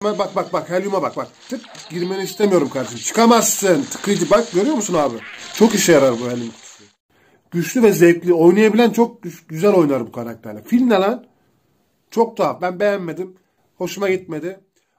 Bak bak bak, helyuma bak bak. Tık, girmeni istemiyorum kardeşim. Çıkamazsın. Tıkıcı bak, görüyor musun abi? Çok işe yarar bu helyum kutusu. Güçlü ve zevkli. Oynayabilen çok güzel oynar bu karakterle. Fil ne lan? Çok tuhaf. Ben beğenmedim. Hoşuma gitmedi.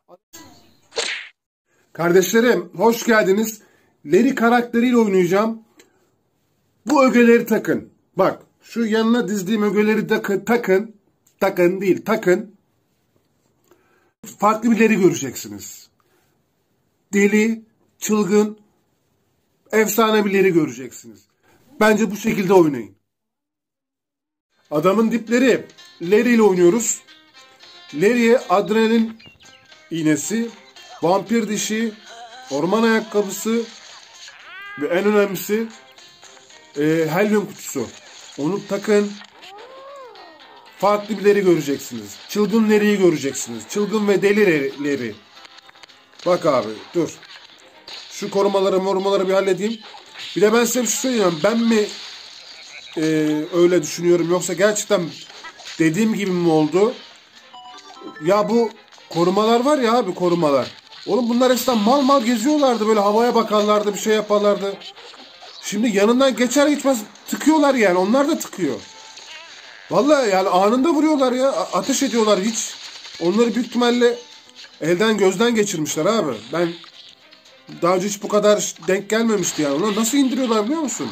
Kardeşlerim hoş geldiniz. Larry karakteriyle oynayacağım. Bu ögeleri takın. Bak şu yanına dizdiğim ögeleri takın. Takın değil, takın. Farklı bir Larry göreceksiniz. Deli, çılgın, efsane bir Larry göreceksiniz. Bence bu şekilde oynayın. Adamın dipleri. Larry ile oynuyoruz. Larry'e adrenalin iğnesi, vampir dişi, orman ayakkabısı ve en önemlisi helyum kutusu. Onu takın. Farklı bir Larry göreceksiniz. Çılgın Larry'yi göreceksiniz. Çılgın ve deli Larry. Bak abi dur. Şu korumaları bir halledeyim. Bir de ben size bir şey söyleyeyim. Ben mi öyle düşünüyorum yoksa gerçekten dediğim gibi mi oldu? Ya bu korumalar var ya abi, korumalar. Oğlum bunlar eskiden mal geziyorlardı, böyle havaya bakarlardı, bir şey yaparlardı. Şimdi yanından geçer geçmez tıkıyorlar yani, onlar da tıkıyor. Vallahi yani anında vuruyorlar ya, ateş ediyorlar hiç. Onları büyük ihtimalle elden gözden geçirmişler abi. Ben daha önce hiç bu kadar denk gelmemişti yani. Onlar nasıl indiriyorlar biliyor musun?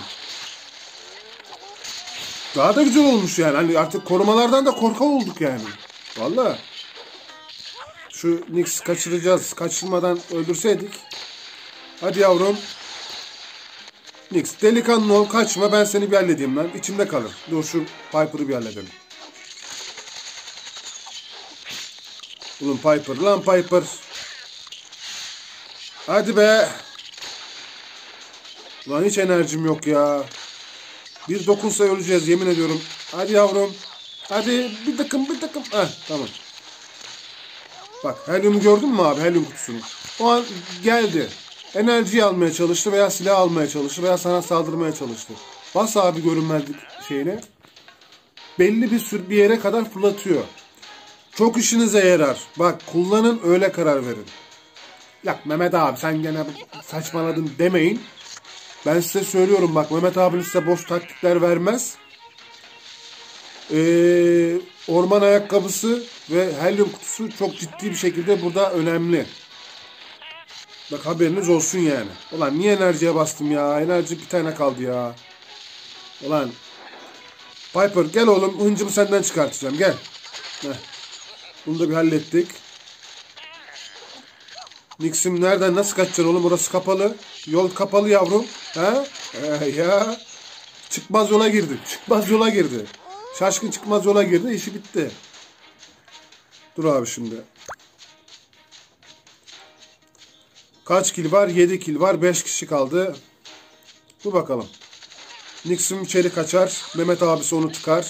Daha da güzel olmuş yani. Hani artık korumalardan da korkak olduk yani. Vallahi. Şu Nix kaçıracağız. Kaçırmadan öldürseydik. Hadi yavrum. Nix delikanlı ol, kaçma, ben seni bir halledeyim lan. İçimde kalır. Dur şu Piper'ı bir halledelim. Ulan Piper lan Piper. Hadi be. Lan hiç enerjim yok ya. Bir dokunsa öleceğiz yemin ediyorum. Hadi yavrum. Hadi bir takım. Heh, tamam. Bak helyumu gördün mü abi, helyum kutusunu? O an geldi. Enerjiyi almaya çalıştı veya silah almaya çalıştı veya sana saldırmaya çalıştı. Bas abi görünmezlik şeyine. Belli bir yere kadar fırlatıyor. Çok işinize yarar. Bak kullanın, öyle karar verin. Ya Mehmet abi sen gene saçmaladın demeyin. Ben size söylüyorum bak, Mehmet abiniz size boş taktikler vermez. Orman ayakkabısı ve helyum kutusu çok ciddi bir şekilde burada önemli. Bak haberiniz olsun yani. Ulan niye enerjiye bastım ya? Enerji bir tane kaldı ya. Ulan Piper gel oğlum, hıncımı senden çıkartacağım, gel. Heh. Bunu da bir hallettik. Nix'im nereden nasıl kaçacaksın oğlum, burası kapalı. Yol kapalı yavrum. Ha? Ya. Çıkmaz yola girdi. Şaşkın çıkmaz yola girdi, işi bitti. Dur abi şimdi. Kaç kill var? 7 kill var. 5 kişi kaldı. Dur bakalım. Nix'im içeri kaçar. Mehmet abisi onu tıkar.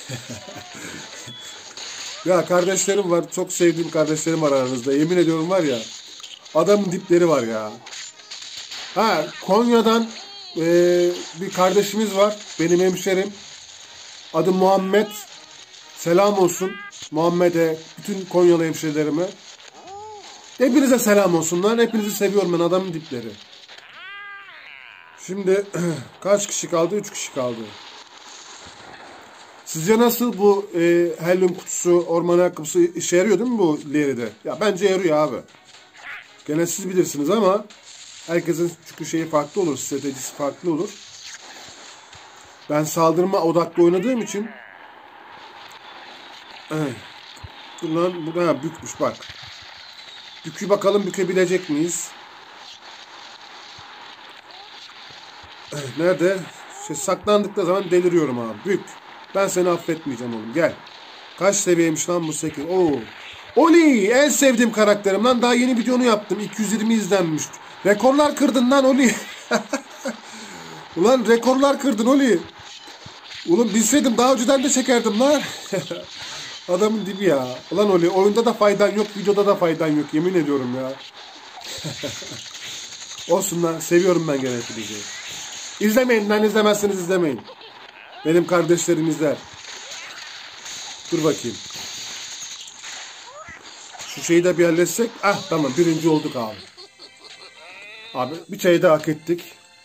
Ya kardeşlerim var. Çok sevdiğim kardeşlerim var aranızda. Yemin ediyorum var ya. Adamın dipleri var ya. Ha, Konya'dan bir kardeşimiz var. Benim hemşerim. Adı Muhammed. Selam olsun Muhammed'e, bütün Konyalı hemşerilerime. Hepinize selam olsun lan. Hepinizi seviyorum ben, adamın dipleri. Şimdi kaç kişi kaldı? 3 kişi kaldı. Sizce nasıl bu helyum kutusu, orman ayakkabısı işe yarıyor değil mi bu Larry'de? Ya bence yarıyor abi. Gene siz bilirsiniz ama herkesin çünkü şeyi farklı olur, stratejisi farklı olur. Ben saldırma odaklı oynadığım için dur lan, bu bükmüş bak. Bükü bakalım, bükebilecek miyiz? Nerede? Saklandıkları zaman deliriyorum abi. Bük. Ben seni affetmeyeceğim oğlum. Gel. Kaç seviyeymiş lan bu 8? Oo. Oli! En sevdiğim karakterim lan. Daha yeni videonu yaptım. 220 izlenmiş. Rekorlar kırdın lan Oli. Ulan rekorlar kırdın Oli. Ulan bilseydim daha önceden de çekerdim lan. Adamın dibi ya. Ulan Oli, oyunda da faydan yok, videoda da faydan yok. Yemin ediyorum ya. Olsun lan. Seviyorum ben gene hepinizi. İzlemeyin lan, izlemezseniz izlemeyin. Benim kardeşlerim izler. Dur bakayım. Şu şeyi de bir halletsek. Ah tamam, birinci olduk abi. Abi bir çayı da hak ettik.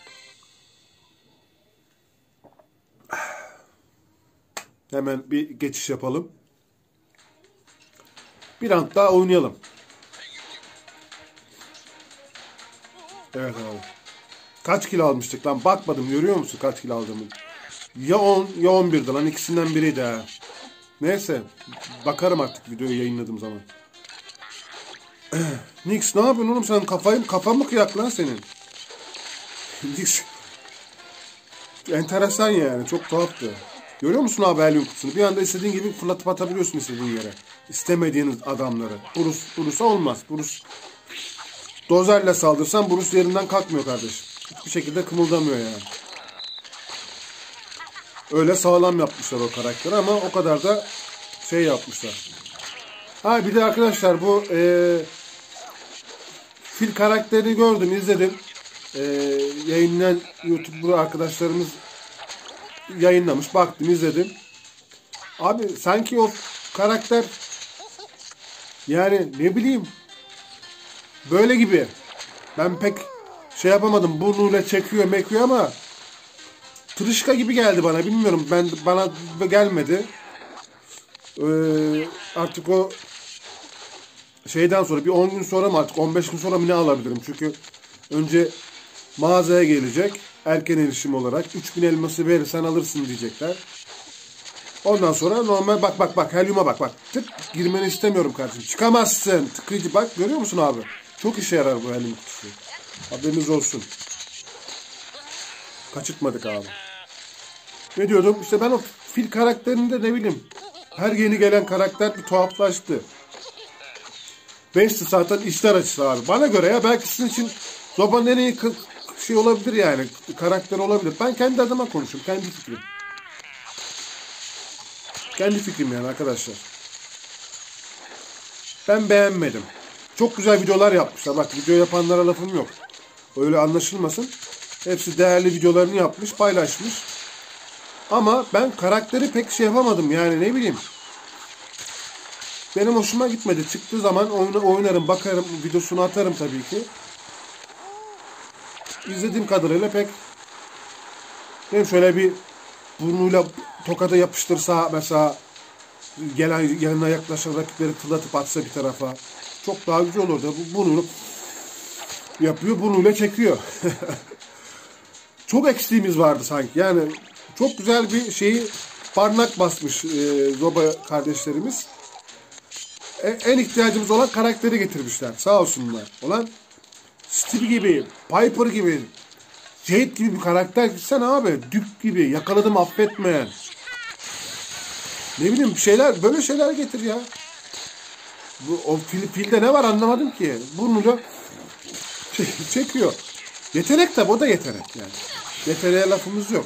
Hemen bir geçiş yapalım. Bir round daha oynayalım. Evet abi. Kaç kilo almıştık lan? Bakmadım, görüyor musun kaç kilo aldığımı? Ya 10 ya 11'di lan, ikisinden biriydi ha. Neyse. Bakarım artık videoyu yayınladığım zaman. Nix ne yapıyorsun oğlum sen? Kafan mı kıyak lan senin? Nix. Enteresan yani. Çok tuhaftı. Görüyor musun abi helyum kutusunu? Bir anda istediğin gibi fırlatıp atabiliyorsun istediğin yere. İstemediğiniz adamları. Bruce'a olmaz. Bruce dozerle saldırsan Bruce yerinden kalkmıyor kardeşim. Hiçbir şekilde kımıldamıyor yani. Öyle sağlam yapmışlar o karakteri ama o kadar da şey yapmışlar. Ha bir de arkadaşlar bu fil karakterini gördüm, izledim. Yayınlayan YouTuber arkadaşlarımız yayınlamış. Baktım, izledim. Abi sanki o karakter yani ne bileyim böyle gibi. Ben pek şey yapamadım. Burnuyla çekiyor mekiyor ama tırışka gibi geldi bana. Bilmiyorum. Bana gelmedi. Artık o şeyden sonra bir 10 gün sonra mı artık 15 gün sonra mı ne alabilirim? Çünkü önce mağazaya gelecek. Erken erişim olarak 3000 elması verirsen alırsın diyecekler. Ondan sonra normal bak helyuma bak. Tık girmeni istemiyorum kardeşim. Çıkamazsın. Tıkıcı bak, görüyor musun abi? Çok işe yarar bu helyum kutusu. Haberiniz olsun. Kaçırtmadık abi. Ne diyordum? İşte ben o fil karakterinde ne bileyim. Her yeni gelen karakter bir tuhaflaştı. 5 zaten işler açısı abi. Bana göre ya, belki sizin için Zoba'nın en iyi şey olabilir yani. Karakter olabilir. Ben kendi adıma konuşuyorum. Kendi fikrim. Kendi fikrim yani arkadaşlar. Ben beğenmedim. Çok güzel videolar yapmışlar. Bak, video yapanlara lafım yok. Öyle anlaşılmasın. Hepsi değerli videolarını yapmış, paylaşmış. Ama ben karakteri pek şey yapamadım yani, ne bileyim. Benim hoşuma gitmedi. Çıktığı zaman oynarım, bakarım, videosunu atarım tabii ki. İzlediğim kadarıyla pek benim şöyle bir burnuyla tokada yapıştırsa mesela, yanına yaklaşan rakipleri fırlatıp atsa bir tarafa çok daha güzel olurdu. Bu burnunu yapıyor, burnuyla çekiyor. Çok eksiğimiz vardı sanki. Yani çok güzel bir şeyi parmak basmış Zoba kardeşlerimiz. En ihtiyacımız olan karakteri getirmişler. Sağ olsunlar. Olan Steve gibi, Piper gibi, Jade gibi bir karakter gitsene abi. Dük gibi, yakaladım affetmeyen. Ne bileyim, bir şeyler, böyle şeyler getir ya. O filde ne var anlamadım ki. Burnuyla çekiyor. Yetenek tabi, o da yetenek yani. Yeteneğe lafımız yok.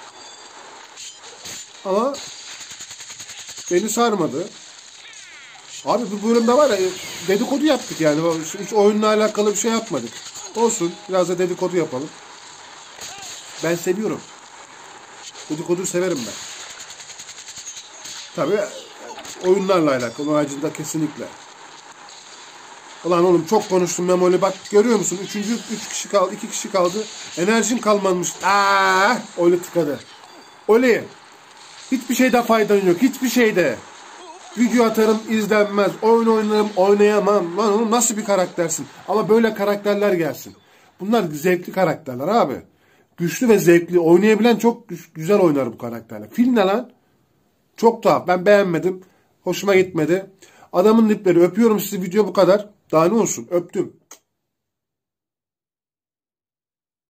Ama beni sarmadı. Abi bu bölümde var ya, dedikodu yaptık yani. Hiç oyunla alakalı bir şey yapmadık. Olsun, biraz da dedikodu yapalım. Ben seviyorum. Dedikoduyu severim ben. Tabii oyunlarla alakalı, onun haricinde kesinlikle. Ulan oğlum çok konuştum Memoli, bak görüyor musun? 3 kişi kaldı, 2 kişi kaldı. Enerjim kalmamış. Oli tıkadı. Oli. Hiçbir şeyde faydan yok. Hiçbir şeyde. Video atarım, izlenmez. Oyun oynarım, oynayamam. Lan oğlum nasıl bir karaktersin? Ama böyle karakterler gelsin. Bunlar zevkli karakterler abi. Güçlü ve zevkli. Oynayabilen çok güzel oynar bu karakterler. Film ne lan? Çok tuhaf. Ben beğenmedim. Hoşuma gitmedi. Adamın dipleri. Öpüyorum sizi. Video bu kadar. Daha ne olsun? Öptüm.